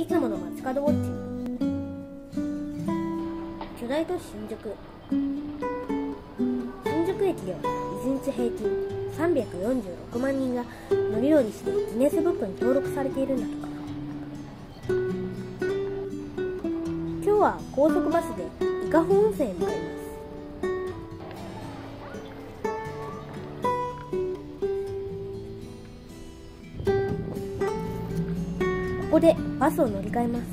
いつもの街角ウォッチング。巨大都市新宿。新宿駅では1日平均346万人が乗り降りしてギネスブックに登録されているんだとか。今日は高速バスで伊香保温泉へ向かいます。ここでバスを乗り換えます。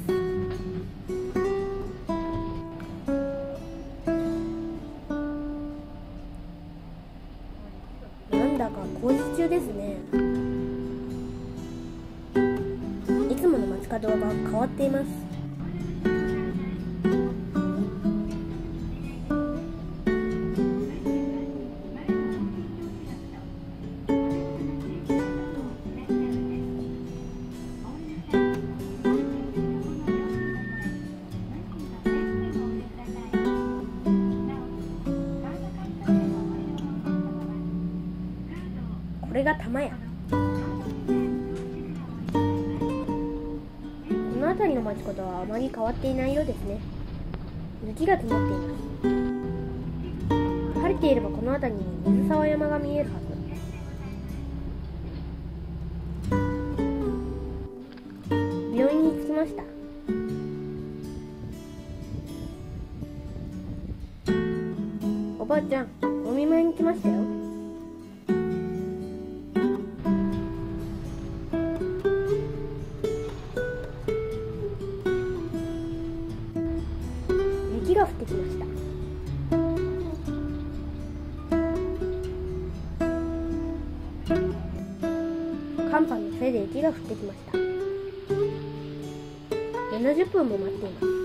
なんだか工事中ですね。いつもの街角が変わっています。これが玉屋。この辺りの街角はあまり変わっていないようですね。雪が積もっています。晴れていればこの辺りに水沢山が見えるはず。病院に着きました。おばあちゃん、お見舞いに来ましたよ。雪が降ってきました。寒波のせいで雪が降ってきました。70分も待っています。